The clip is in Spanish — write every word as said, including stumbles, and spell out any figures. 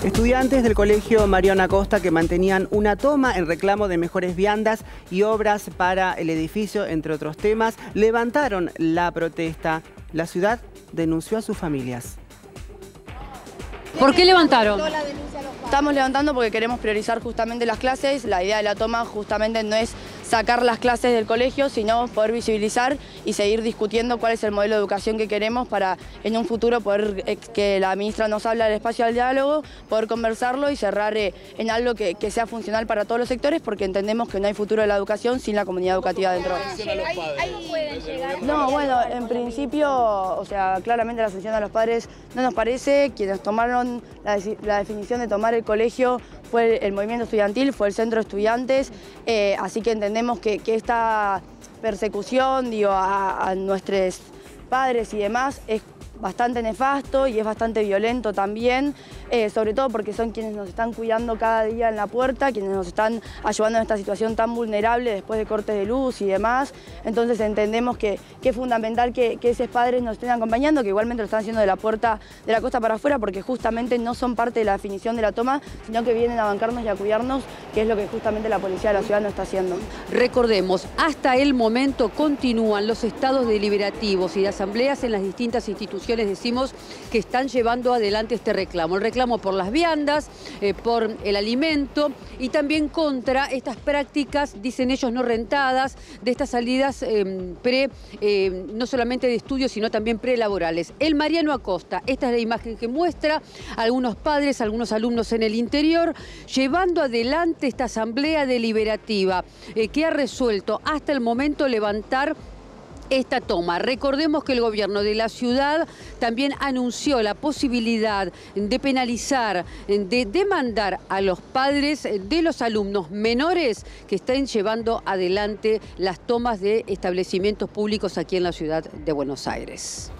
Estudiantes del colegio Mariano Acosta que mantenían una toma en reclamo de mejores viandas y obras para el edificio, entre otros temas, levantaron la protesta. La ciudad denunció a sus familias. ¿Por qué levantaron? Estamos levantando porque queremos priorizar justamente las clases. La idea de la toma justamente no es sacar las clases del colegio, sino poder visibilizar y seguir discutiendo cuál es el modelo de educación que queremos para en un futuro poder, eh, que la ministra nos habla del espacio del diálogo, poder conversarlo y cerrar eh, en algo que, que sea funcional para todos los sectores, porque entendemos que no hay futuro de la educación sin la comunidad educativa dentro. No, bueno, en principio, o sea, claramente la sanción a los padres no nos parece. Quienes tomaron la, la definición de tomar el colegio fue el, el movimiento estudiantil, fue el centro de estudiantes, eh, así que entendemos que, que esta persecución, digo, a, a nuestros padres y demás es bastante nefasto y es bastante violento también, eh, sobre todo porque son quienes nos están cuidando cada día en la puerta, quienes nos están ayudando en esta situación tan vulnerable después de cortes de luz y demás. Entonces entendemos que, que es fundamental que, que esos padres nos estén acompañando, que igualmente lo están haciendo de la puerta de la costa para afuera, porque justamente no son parte de la definición de la toma, sino que vienen a bancarnos y a cuidarnos, que es lo que justamente la policía de la ciudad no está haciendo. Recordemos, hasta el momento continúan los estados deliberativos y de asambleas en las distintas instituciones. Decimos que están llevando adelante este reclamo, el reclamo por las viandas, eh, por el alimento y también contra estas prácticas, dicen ellos, no rentadas, de estas salidas eh, pre, eh, no solamente de estudios, sino también prelaborales. El Mariano Acosta, esta es la imagen que muestra a algunos padres, algunos alumnos en el interior, llevando adelante esta asamblea deliberativa eh, que ha resuelto hasta el momento levantar esta toma. Recordemos que el gobierno de la ciudad también anunció la posibilidad de penalizar, de demandar a los padres de los alumnos menores que estén llevando adelante las tomas de establecimientos públicos aquí en la ciudad de Buenos Aires.